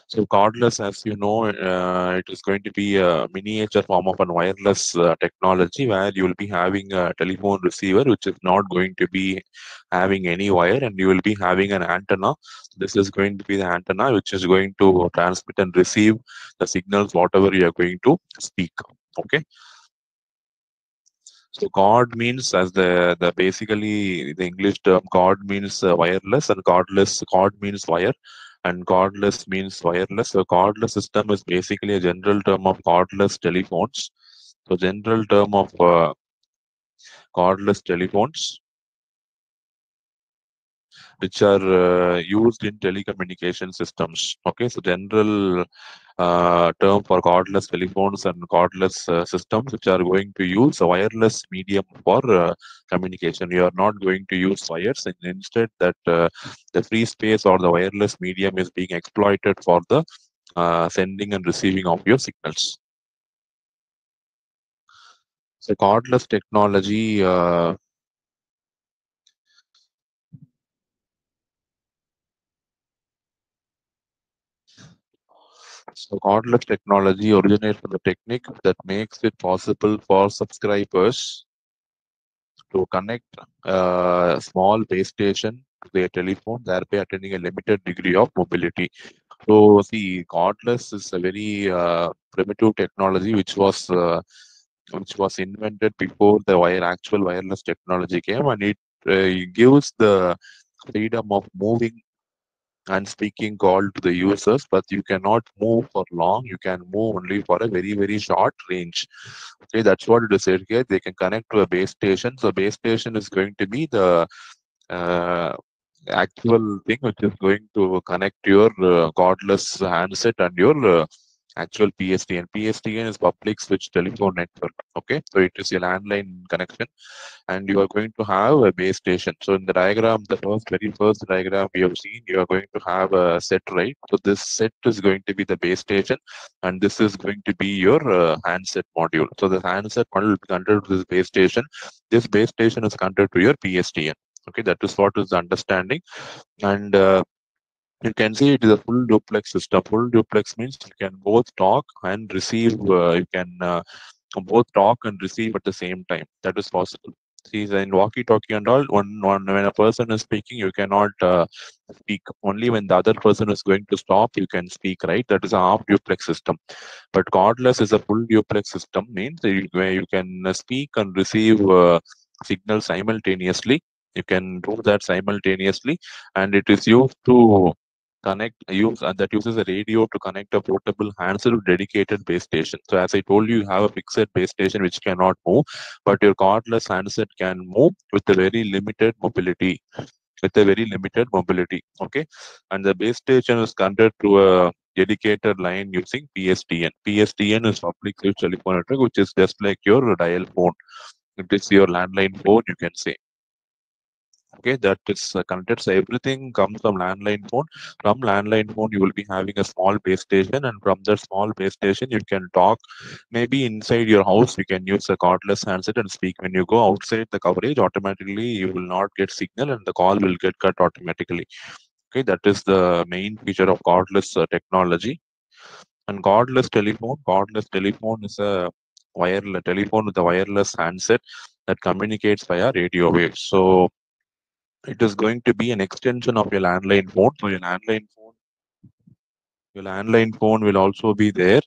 So cordless, as you know, it is going to be a miniature form of a wireless technology where you will be having a telephone receiver, which is not going to be having any wire, and you will be having an antenna. This is going to be the antenna which is going to transmit and receive the signals, whatever you are going to speak. Okay. So cord means, as the basically the English term cord means wireless, and cordless, cord means wire, and cordless means wireless. So cordless system is basically a general term of cordless telephones. So general term of cordless telephones, which are used in telecommunication systems. Okay, so general term for cordless telephones and cordless systems, which are going to use a wireless medium for communication. You are not going to use wires, and instead that the free space or the wireless medium is being exploited for the sending and receiving of your signals. So cordless technology. So cordless technology originates from the technique that makes it possible for subscribers to connect a small base station to their telephone, thereby attaining a limited degree of mobility. So, see, cordless is a very primitive technology which was invented before the actual wireless technology came, and it gives the freedom of moving and speaking call to the users, but you cannot move for long. You can move only for a very short range. Okay, that's what it is said here. They can connect to a base station. So base station is going to be the uh, actual thing which is going to connect your cordless handset and your actual PSTN. PSTN is public switch telephone network. Okay, so it is a landline connection, and you are going to have a base station. So in the diagram, the very first diagram we have seen, you are going to have a set, right? So this set is going to be the base station, and this is going to be your handset module. So the handset module will be connected to this base station. This base station is connected to your PSTN. Okay, that is what is the understanding. And you can see it is a full duplex system. Full duplex means you can both talk and receive. You can both talk and receive at the same time. That is possible. See, in walkie-talkie and all, when a person is speaking, you cannot speak. Only when the other person is going to stop, you can speak, right? That is a half duplex system. But cordless is a full duplex system, means where you can speak and receive signals simultaneously. You can do that simultaneously, and it is used to connect use and that uses a radio to connect a portable handset to dedicated base station. So as I told you, you have a fixed base station which cannot move, but your cordless handset can move with a very limited mobility. With a very limited mobility. Okay, and the base station is connected to a dedicated line using PSTN. PSTN is public switch telephone network, which is just like your dial phone. It is your landline phone, you can say. Okay, that is connected. So everything comes from landline phone. From landline phone, you will be having a small base station, and from that small base station, you can talk. Maybe inside your house, you can use a cordless handset and speak. When you go outside the coverage, automatically you will not get signal, and the call will get cut automatically. Okay, that is the main feature of cordless technology. And cordless telephone is a wireless telephone with a wireless handset that communicates via radio waves. So it is going to be an extension of your landline phone. So your landline phone will also be there.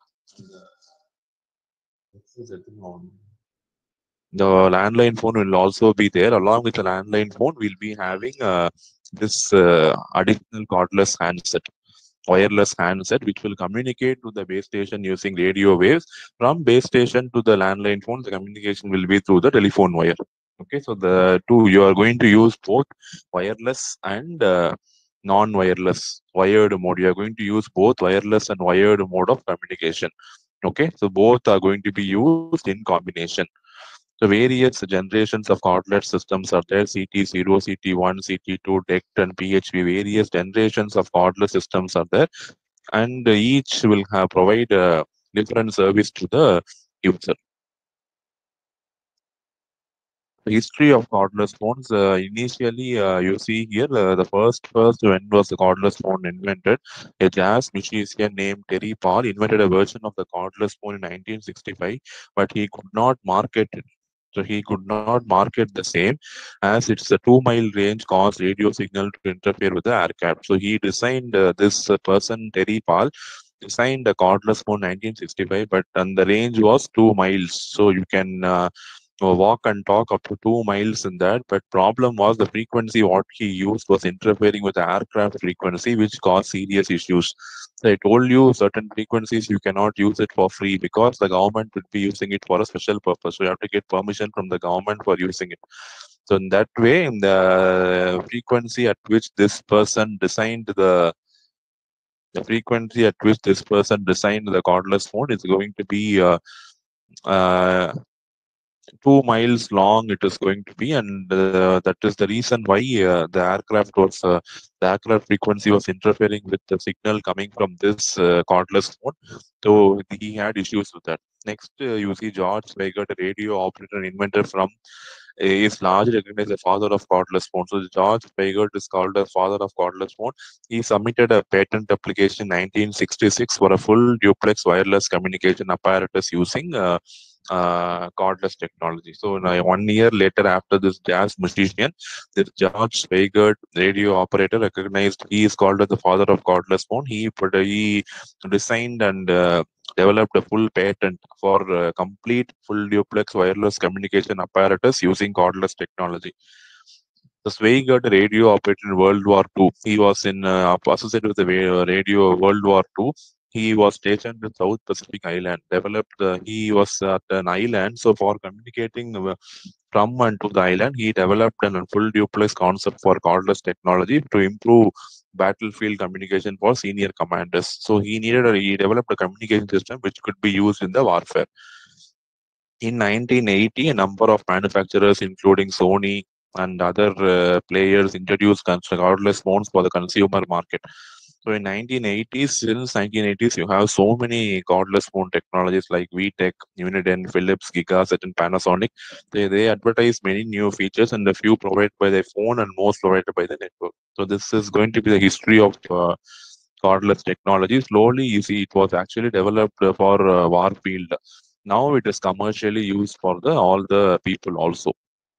The landline phone will also be there. Along with the landline phone, we'll be having this additional cordless handset, wireless handset, which will communicate to the base station using radio waves. From base station to the landline phone, the communication will be through the telephone wire. Okay, so the two, you are going to use both wireless and non-wireless wired mode. You are going to use both wireless and wired mode of communication. Okay, so both are going to be used in combination. So various generations of cordless systems are there: CT0, CT1, CT2, DECT, and PHP. Various generations of cordless systems are there, and each will have provide a different service to the user. history of cordless phones. Initially, you see here the first when was the cordless phone invented? A jazz musician named Terry Paul invented a version of the cordless phone in 1965, but he could not market it. So he could not market the same as it's a 2 mile range caused radio signal to interfere with the aircraft. So he designed this person Terry Paul designed a cordless phone 1965, but and the range was 2 miles. So you can walk and talk up to 2 miles in that. But problem was the frequency what he used was interfering with the aircraft frequency, which caused serious issues. So I told you certain frequencies you cannot use it for free because the government would be using it for a special purpose. So you have to get permission from the government for using it. So in that way, in the frequency at which this person designed the frequency at which this person designed the cordless phone is going to be uh, 2 miles long. It is going to be, and that is the reason why the aircraft frequency was interfering with the signal coming from this cordless phone. So he had issues with that. Next, you see George Swigert, a radio operator and inventor from is largely recognized as the father of cordless phone. So George Swigert is called the father of cordless phone. He submitted a patent application in 1966 for a full duplex wireless communication apparatus using cordless technology. So 1 year later, after this jazz musician, this George Swigert, radio operator, recognized he is called as the father of cordless phone. He designed and developed a full patent for complete full duplex wireless communication apparatus using cordless technology. The Swigert radio operated in World War II. He was associated with the radio World War II. He was stationed in South Pacific Island. He was at an island, so for communicating from and to the island, he developed a full duplex concept for cordless technology to improve battlefield communication for senior commanders. So he developed a communication system which could be used in the warfare. In 1980, a number of manufacturers, including Sony and other players, introduced cordless phones for the consumer market. So in 1980s, since 1980s, you have so many cordless phone technologies like VTech, Uniden, Philips, Gigaset, and Panasonic. They advertise many new features, and a few provided by the phone and most provided by the network. So this is going to be the history of cordless technology. Slowly, you see, it was actually developed for war field. Now it is commercially used for all the people also.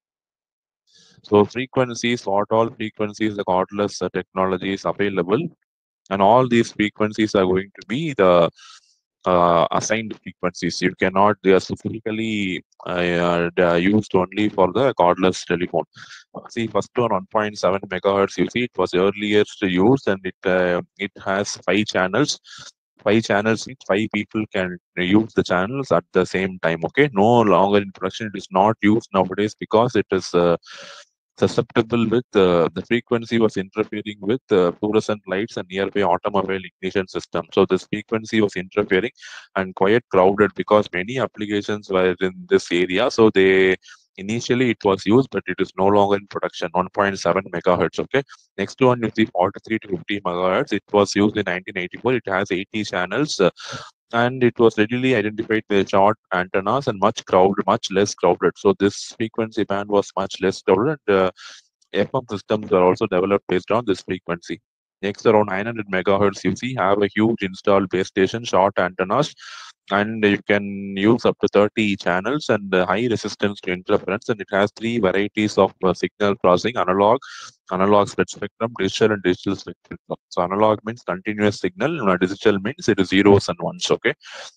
So frequencies, what all frequencies the cordless technology is available, and all these frequencies are going to be the assigned frequencies. You cannot, they are specifically used only for the cordless telephone. See, first one 1.7 megahertz, you see, it was earliest used, and it has 5 channels. 5 channels means 5 people can use the channels at the same time. Okay, no longer in production. It is not used nowadays because it is susceptible with the frequency was interfering with fluorescent lights and nearby automobile ignition system. So this frequency was interfering and quite crowded because many applications were in this area. So they initially it was used, but it is no longer in production. 1.7 megahertz. Okay. Next one is the 43 to 50 megahertz. It was used in 1984. It has 80 channels. And it was readily identified with short antennas and much less crowded. So this frequency band was much less crowded. And FM systems are also developed based on this frequency. Next, around 900 megahertz, you see, have a huge installed base station, short antennas, and you can use up to 30 channels and high resistance to interference. And it has 3 varieties of signal processing: analog split spectrum, digital, and digital split spectrum. So analog means continuous signal, digital means it is zeros and ones. Okay.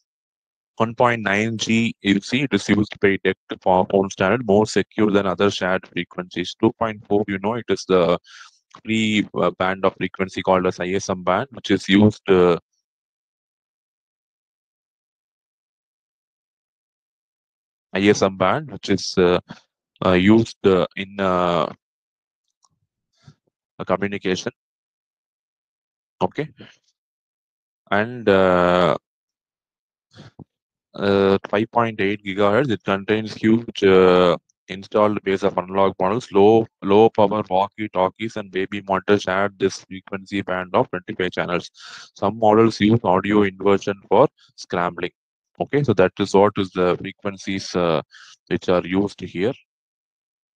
1.9G, you see, it is used by DECT for phone standard, more secure than other shared frequencies. 2.4, you know, it is the free band of frequency called as ISM band, which is used ISM band, which is used in communication. Okay, and 5.8 gigahertz. It contains huge installed base of analog models. Low power walkie-talkies and baby monitors share this frequency band of 25 channels. Some models use audio inversion for scrambling. Okay, so that is what is the frequencies which are used here.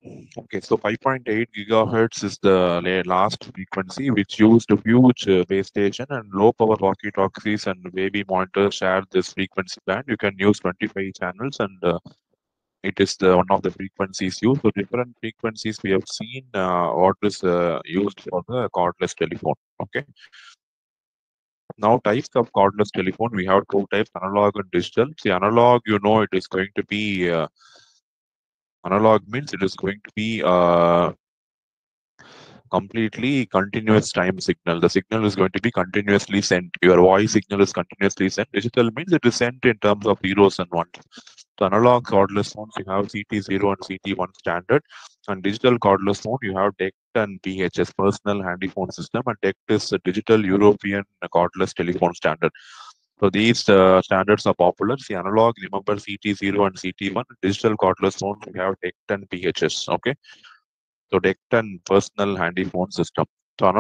Okay, so 5.8 gigahertz is the last frequency which used a huge base station, and low power walkie-talkies and baby monitors share this frequency band. You can use 25 channels, and it is the one of the frequencies used. So different frequencies we have seen what is used for the cordless telephone. Okay. Now types of cordless telephone, we have two types, analog and digital. See, analog, it is going to be analog means it is going to be completely continuous time signal. The signal is going to be continuously sent. Your voice signal is continuously sent. Digital means it is sent in terms of zeros and ones. So analog cordless phones, you have CT0 and CT1 standard. And digital cordless phone, you have DECT and PHS, personal handy phone system. And DECT is a digital European cordless telephone standard. So these standards are popular. See, analog, remember CT0 and CT1. Digital cordless phones, we have DECT and PHS. Okay. So DECT and personal handy phone system. So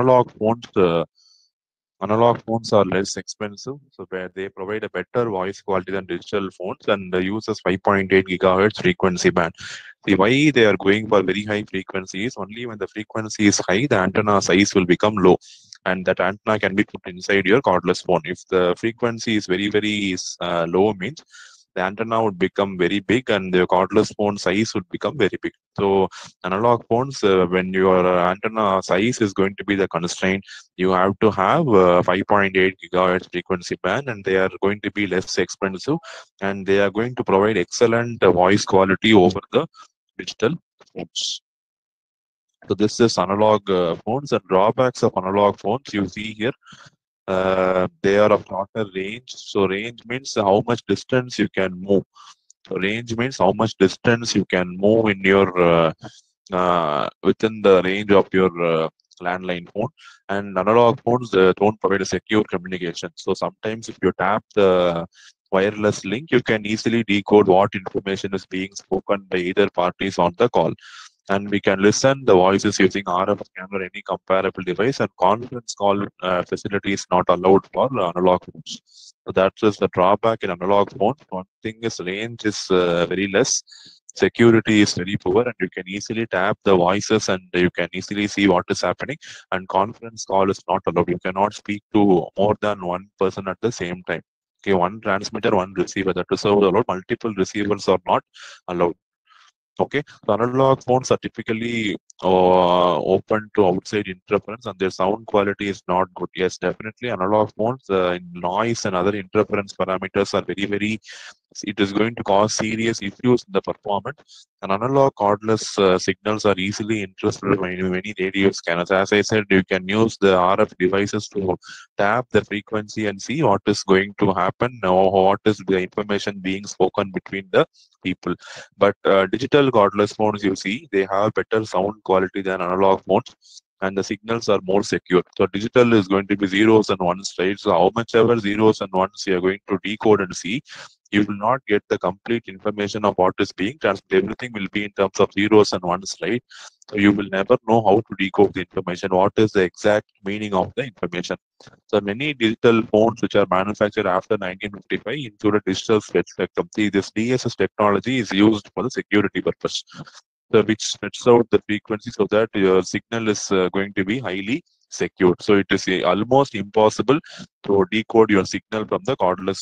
analog phones are less expensive, so where they provide a better voice quality than digital phones, and uses 5.8 gigahertz frequency band. See why they are going for very high frequencies. Only when the frequency is high, the antenna size will become low, and that antenna can be put inside your cordless phone. If the frequency is very low, means the antenna would become very big, and the cordless phone size would become very big. So analog phones, when your antenna size is going to be the constraint, you have to have 5.8 gigahertz frequency band, and they are going to be less expensive, and they are going to provide excellent voice quality over the digital phones. So this is analog phones, and drawbacks of analog phones you see here. They are of shorter range. So range means how much distance you can move. So range means how much distance you can move in your within the range of your landline phone. And analog phones don't provide a secure communication. So sometimes if you tap the wireless link, you can easily decode what information is being spoken by either parties on the call. And we can listen the voices using RF scanner or any comparable device, and conference call facility is not allowed for analog phones. So that is the drawback in analog phones. One thing is range is very less, security is very poor, and you can easily tap the voices and you can easily see what is happening. And conference call is not allowed. You cannot speak to more than one person at the same time. Okay, one transmitter, one receiver. That is allowed. Multiple receivers are not allowed. Okay, so analog phones are typically open to outside interference, and their sound quality is not good. Yes, definitely, analog phones, noise and other interference parameters are very. It is going to cause serious issues in the performance. And analog cordless signals are easily interpreted by many radio scanners. As I said, you can use the RF devices to tap the frequency and see what is going to happen, or what is the information being spoken between the people. But digital cordless phones, you see, they have better sound quality than analog phones, and the signals are more secure. So digital is going to be zeros and ones, right? So how much ever zeros and ones you are going to decode and see, you will not get the complete information of what is being transmitted. Everything will be in terms of zeros and ones, right? So you will never know how to decode the information. What is the exact meaning of the information? So many digital phones which are manufactured after 1955 included digital spectrum. See, this DSS technology is used for the security purpose, so which spreads out the frequency so that your signal is going to be highly secured. So it is almost impossible to decode your signal from the cordless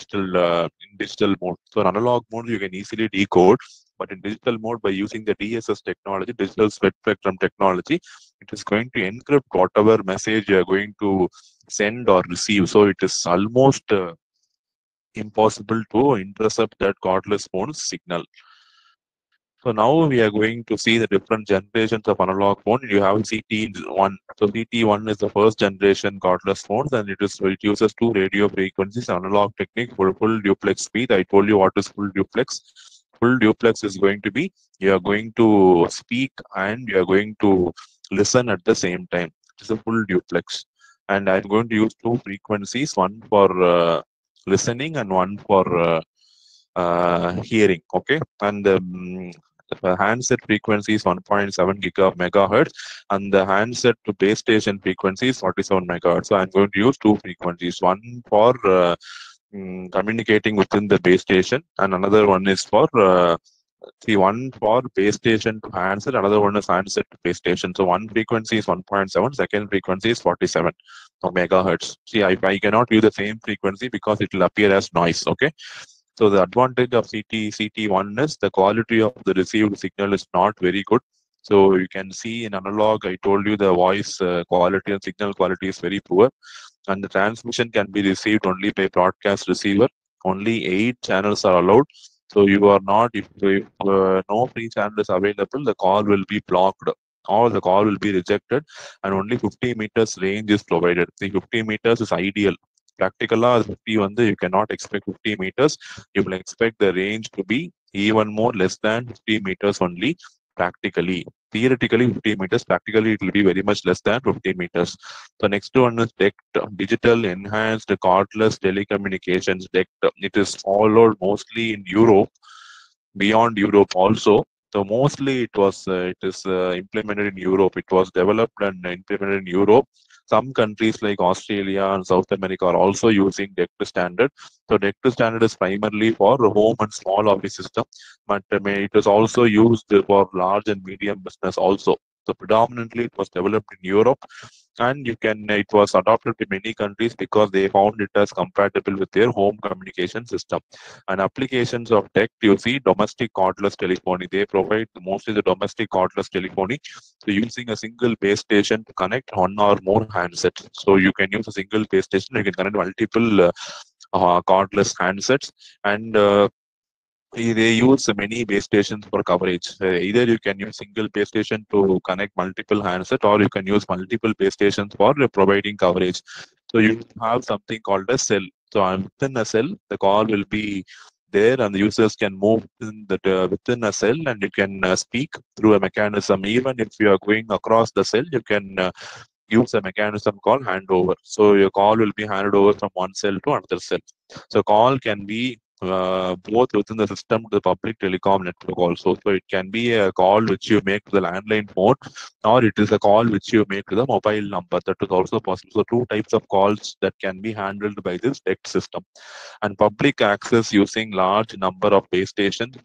in digital mode. So in analog mode you can easily decode, but in digital mode, by using the DSS technology, digital spectrum technology, it is going to encrypt whatever message you are going to send or receive. So it is almost impossible to intercept that cordless phone's signal. So now we are going to see the different generations of analog phone. You have CT1. So CT1 is the first generation cordless phones, and it uses two radio frequencies, analog technique for full duplex speed. I told you what is full duplex. Full duplex is going to be you are going to speak and you are going to listen at the same time. It's a full duplex, and I'm going to use two frequencies, one for listening and one for hearing. Okay, and the handset frequency is 1.7 megahertz, and the handset to base station frequency is 47 megahertz. So I'm going to use two frequencies, one for communicating within the base station, and another one is for See, one for base station to handset, another one is handset to base station. So one frequency is 1.7, second frequency is 47 megahertz. See, I cannot use the same frequency because it will appear as noise. Okay. So the advantage of CT1 is the quality of the received signal is not very good. So you can see in analog, I told you the voice quality and signal quality is very poor, and the transmission can be received only by broadcast receiver. Only 8 channels are allowed. So you are not, if no free channel is available, the call will be blocked or the call will be rejected, and only 50 meters range is provided. The 50 meters is ideal. Practical 50 you cannot expect 50 meters. You will expect the range to be even more less than 50 meters only practically. Theoretically 50 meters, practically it will be very much less than 50 meters. The next one is DECT, Digital Enhanced Cordless Telecommunications DECT. It is followed mostly in Europe, beyond Europe also. So mostly it is implemented in Europe. It was developed and implemented in Europe. Some countries like Australia and South America are also using DECT standard. So DECT standard is primarily for home and small office system, but it is also used for large and medium business also. So predominantly it was developed in Europe, and it was adopted in many countries because they found it as compatible with their home communication system. And applications of DECT, you see domestic cordless telephony. They provide mostly the domestic cordless telephony. So using a single base station to connect one or more handsets. So you can use a single base station, you can connect multiple cordless handsets, and they use many base stations for coverage. Either you can use single base station to connect multiple handsets, or you can use multiple base stations for providing coverage. So you have something called a cell. So within a cell, the call will be there, and the users can move within a cell, and you can speak through a mechanism. Even if you are going across the cell, you can use a mechanism called handover. So your call will be handed over from one cell to another cell. So call can be both within the system to the public telecom network also. So it can be a call which you make to the landline phone, or it is a call which you make to the mobile number. That is also possible. So two types of calls that can be handled by this DECT system. And public access using large number of base stations.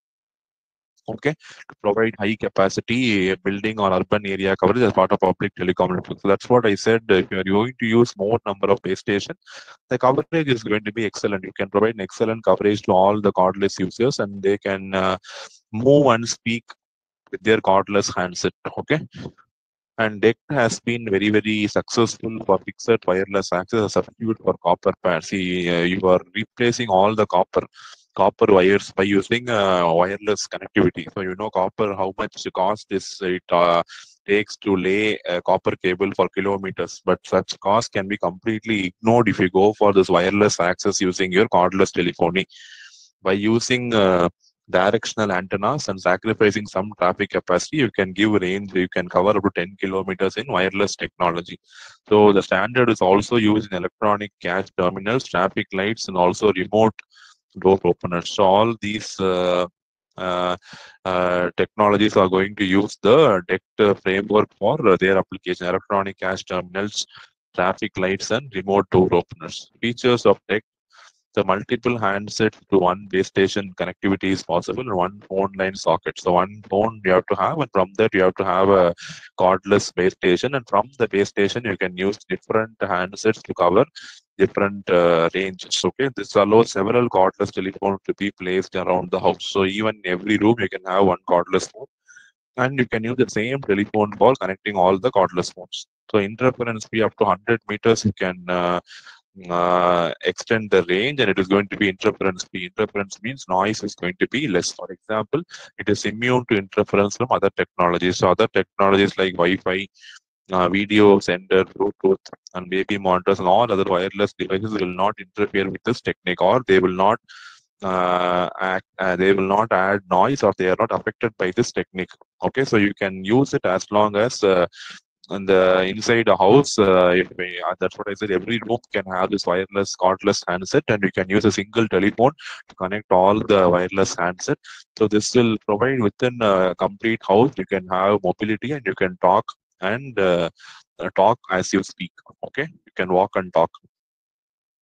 Okay, to provide high capacity building or urban area coverage as part of public telecom network. So that's what I said. If you are going to use more number of base stations, the coverage is going to be excellent. You can provide an excellent coverage to all the cordless users, and they can move and speak with their cordless handset. Okay, and DECT has been very, very successful for fixed wireless access as a substitute for copper pads. See, you are replacing all the copper wires by using wireless connectivity. So you know copper, how much cost it takes to lay a copper cable for kilometers, but such cost can be completely ignored if you go for this wireless access using your cordless telephony. By using directional antennas and sacrificing some traffic capacity, you can give range, you can cover up to 10 kilometers in wireless technology. So the standard is also used in electronic cash terminals, traffic lights, and also remote door openers. So all these uh, technologies are going to use the DECT framework for their application: electronic cash terminals, traffic lights, and remote door openers. Features of DECT: the multiple handsets to one base station connectivity is possible in one phone line socket. So one phone you have to have, and from that you have to have a cordless base station, and from the base station you can use different handsets to cover different ranges. Okay, this allows several cordless telephones to be placed around the house. So even in every room you can have one cordless phone, and you can use the same telephone for connecting all the cordless phones. So interference free up to 100 meters, you can extend the range, and it is going to be interference free. Interference means noise is going to be less. For example, it is immune to interference from other technologies. So other technologies like Wi-Fi, video sender, Bluetooth, and baby monitors, and all other wireless devices will not interfere with this technique, or they will not they will not add noise, or they are not affected by this technique. Okay, so you can use it as long as in the inside a house. That's what I said. Every room can have this wireless cordless handset, and you can use a single telephone to connect all the wireless handset. So this will provide within a complete house. You can have mobility, and you can talk and talk as you speak. Okay, you can walk and talk.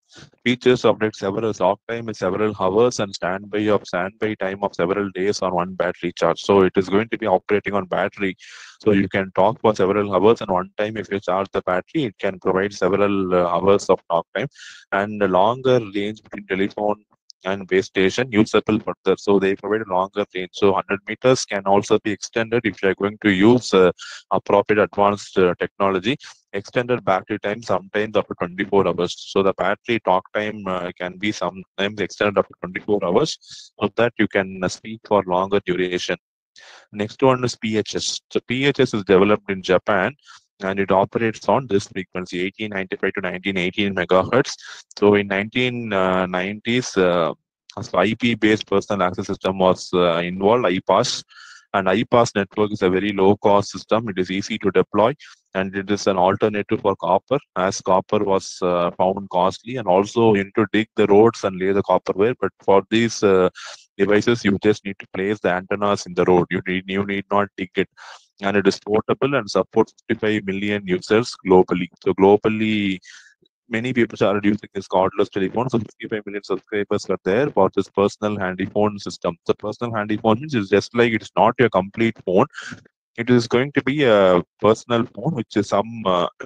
Features update several talk time is several hours and standby time of several days on one battery charge. So it is going to be operating on battery. So you can talk for several hours, and one time if you charge the battery, it can provide several hours of talk time and a longer range between telephone and base station usable further. So they provide a longer range. So 100 meters can also be extended if you are going to use appropriate advanced technology. Extended battery time sometimes up to 24 hours. So the battery talk time can be sometimes extended up to 24 hours so that you can speak for longer duration. Next one is PHS. So PHS is developed in Japan and it operates on this frequency 1895 to 1918 megahertz. So in 1990s, so IP-based personal access system was involved, iPass. And iPass network is a very low-cost system. It is easy to deploy, and it is an alternative for copper, as copper was found costly, and also you need to dig the roads and lay the copper wire. But for these devices, you just need to place the antennas in the road. You need not dig it, and it is portable and supports 55 million users globally. So globally, many people are using this cordless telephone. So 55 million subscribers are there for this personal handy phone system. So personal handy phone means it's just like it's not your complete phone. It is going to be a personal phone, which is some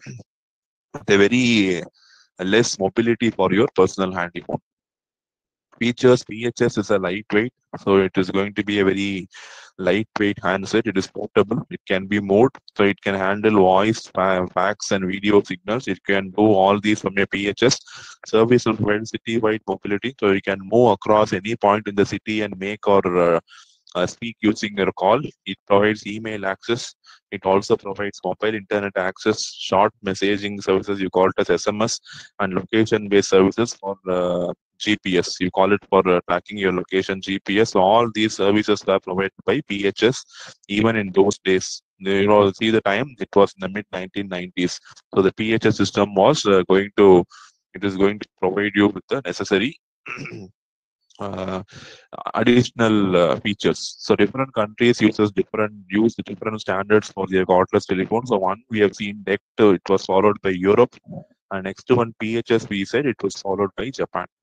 the very less mobility for your personal handy phone. Features: PHS is a lightweight, so it is going to be a very lightweight handset. It is portable. It can be moved, so it can handle voice, fax, and video signals. It can do all these from a PHS. Service will provide city-wide mobility, so you can move across any point in the city and make or speak using your call. It provides email access. It also provides mobile internet access, short messaging services, you call it as SMS, and location-based services for GPS. You call it for tracking your location, GPS. So all these services are provided by PHS even in those days. See the time, it was in the mid 1990s. So the PHS system was it is going to provide you with the necessary uh, additional features. So different countries use different standards for their cordless telephones. So one we have seen DECT, it was followed by Europe, and next one PHS we said it was followed by Japan.